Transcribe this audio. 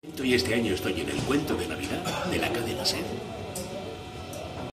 Y este año estoy en el cuento de Navidad de la cadena SER.